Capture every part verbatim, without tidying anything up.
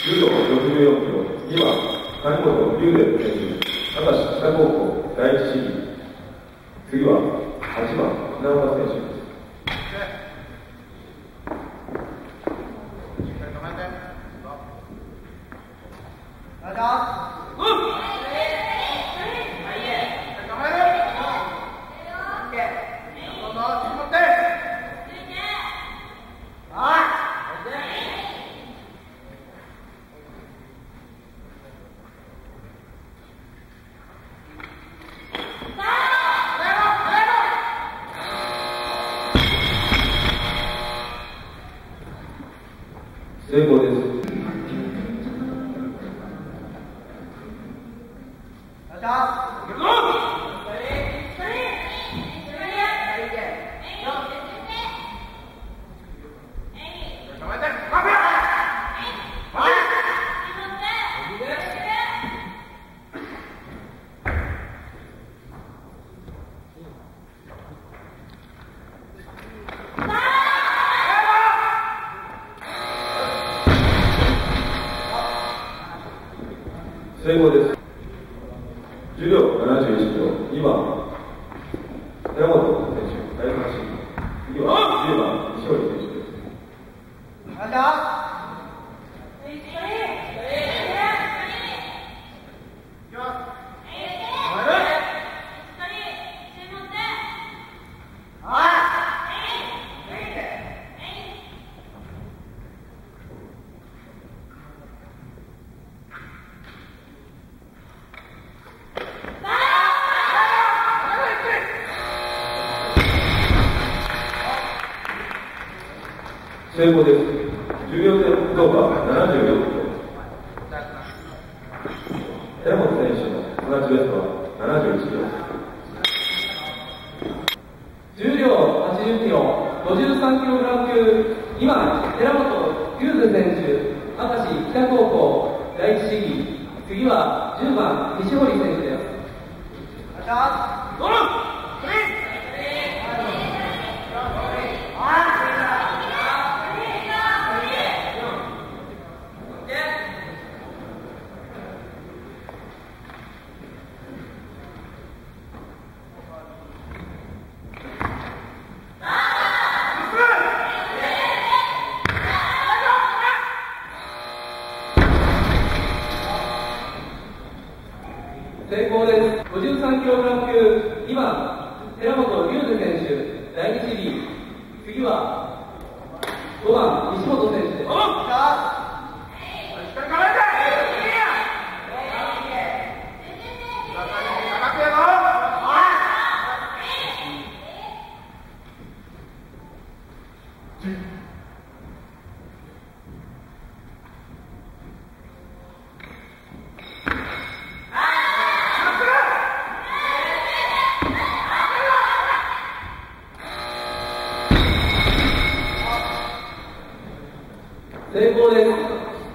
柔道ろくじゅうよんキロ、にばん、谷本龍伝選手、明石北高校第一試技。次ははちばん、船岡選手です。成功です。成功です。重量ななじゅういちキロ、にばん、寺本選手、第三試技。次はじゅうばん、西堀選手です。成功です。重量点増加ななじゅうよんキロ。寺本選手の同じベストはななじゅういちキロ。 重量はちじゅっキロ、ごじゅうさんキログラム級、にばん、寺本龍斗選手、明石北高校第一試技。次はじゅうばん、西堀選手です。成功です。ごじゅうさんキログラム級、にばん、寺本龍斗選手、第二試技。次はごばん、西本選手です。成功です。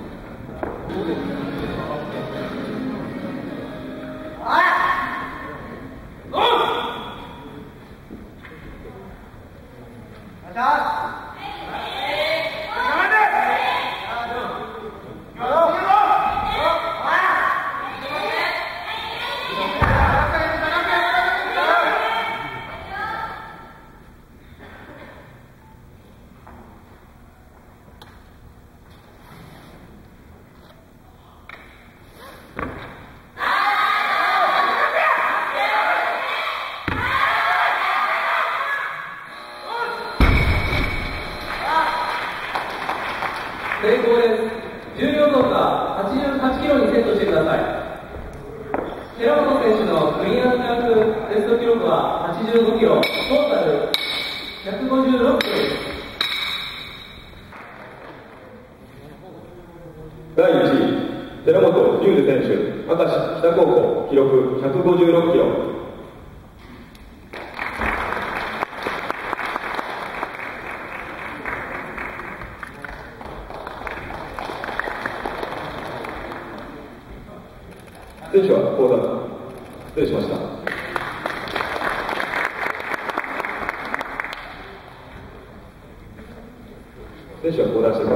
成功です。重量増加はちじゅうはちキロにセットしてください。寺本選手のクリアンジャンプベスト記録ははちじゅうごキロ、トータルひゃくごじゅうろくキロです。 だいいちい、寺本龍斗選手、明石北高校、記録ひゃくごじゅうろくキロ。選手は講座、失礼しました。選手は講談して